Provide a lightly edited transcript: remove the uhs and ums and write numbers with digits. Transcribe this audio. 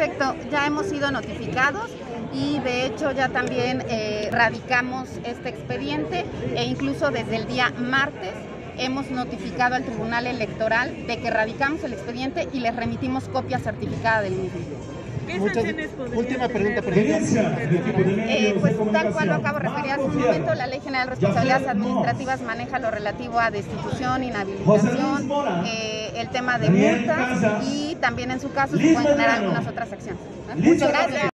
efecto, ya hemos sido notificados y de hecho ya también radicamos este expediente e incluso desde el día martes hemos notificado al Tribunal Electoral de que radicamos el expediente y les remitimos copia certificada del mismo. ¿Qué sanciones podría Última pregunta, pues tal cual lo acabo de referir hace un momento, la Ley General de Responsabilidades Administrativas maneja lo relativo a destitución, inhabilitación, el tema de multas y también en su caso se pueden generar algunas otras acciones. Muchas gracias.